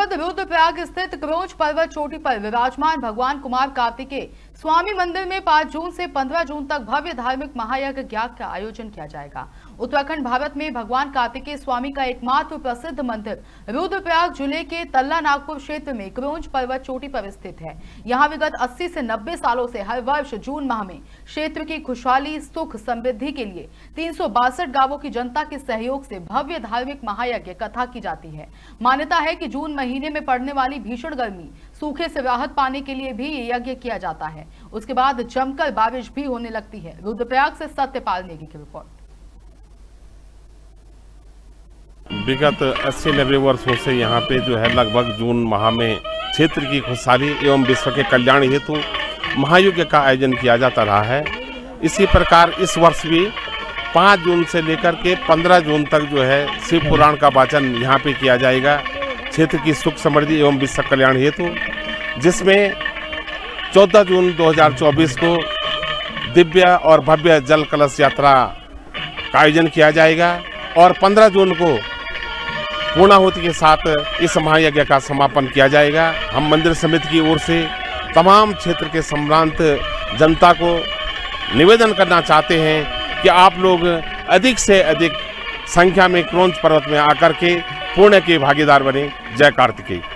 जनपद रुद्रप्रयाग स्थित क्रोंच पर्वत चोटी पर विराजमान भगवान कुमार कार्तिकेय स्वामी मंदिर में 5 जून से 15 जून तक भव्य धार्मिक महायज्ञ का आयोजन किया जाएगा। उत्तराखंड भारत में भगवान कार्तिकेय स्वामी का एकमात्र प्रसिद्ध मंदिर रुद्रप्रयाग जिले के तल्ला नागपुर क्षेत्र में क्रोंच पर्वत चोटी पर स्थित है। यहां विगत 80 से 90 सालों से हर वर्ष जून माह में क्षेत्र की खुशहाली सुख समृद्धि के लिए 362 गांवों की जनता के सहयोग से भव्य धार्मिक महायज्ञ कथा की जाती है। मान्यता है कि जून महीने में पड़ने वाली भीषण गर्मी सूखे से राहत पाने के लिए भी ये यज्ञ किया जाता है। उसके बाद जमकर बारिश भी होने लगती है। रुद्रप्रयाग से सत्यपाल नेगी की रिपोर्ट। विगत 80-90 वर्षों से यहाँ पे जो है लगभग जून माह में क्षेत्र की खुशहाली एवं विश्व के कल्याण हेतु महायज्ञ का आयोजन किया जाता रहा है। इसी प्रकार इस वर्ष भी 5 जून से लेकर के 15 जून तक जो है शिव पुराण का वाचन यहाँ पे किया जाएगा क्षेत्र की सुख समृद्धि एवं विश्व कल्याण हेतु, जिसमें 14 जून 2024 को दिव्य और भव्य जल कलश यात्रा का आयोजन किया जाएगा और 15 जून को पूर्णाहुति के साथ इस महायज्ञ का समापन किया जाएगा। हम मंदिर समिति की ओर से तमाम क्षेत्र के संभ्रांत जनता को निवेदन करना चाहते हैं कि आप लोग अधिक से अधिक संख्या में क्रोंच पर्वत में आकर के पुण्य के भागीदार बने। जय कार्तिकेय।